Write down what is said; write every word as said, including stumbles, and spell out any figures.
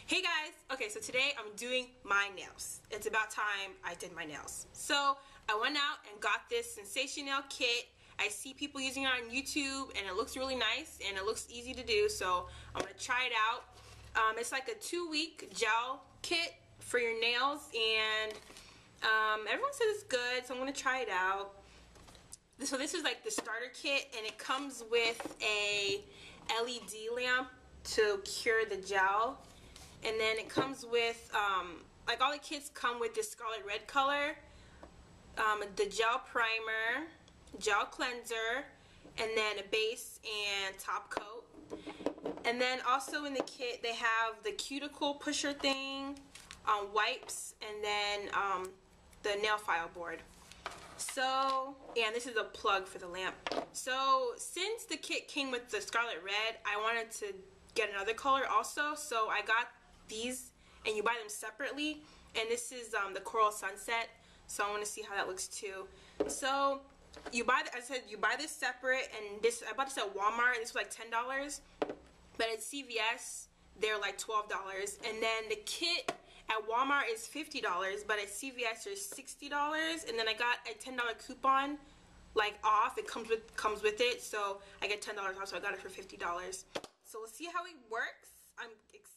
Hey guys! Okay, so today I'm doing my nails. It's about time I did my nails. So I went out and got this Sensational kit. I see people using it on YouTube and it looks really nice and it looks easy to do, so I'm going to try it out. Um, it's like a two-week gel kit for your nails, and um, everyone says it's good, so I'm going to try it out. So this is like the starter kit, and it comes with a L E D lamp to cure the gel. And then it comes with, um, like all the kits come with this scarlet red color, um, the gel primer, gel cleanser, and then a base and top coat. And then also in the kit they have the cuticle pusher thing, um, wipes, and then um, the nail file board. So, and this is a plug for the lamp. So since the kit came with the scarlet red, I wanted to get another color also, so I got these, and you buy them separately, and this is um, the Coral Sunset, so I want to see how that looks too. So you buy the, as I said, you buy this separate, and this I bought this at Walmart, and this was like ten dollars, but at C V S they're like twelve dollars, and then the kit at Walmart is fifty dollars, but at C V S there's sixty dollars, and then I got a ten dollar coupon like off. It comes with comes with it, so I get ten dollars off, so I got it for fifty dollars. So we'll see how it works. I'm excited.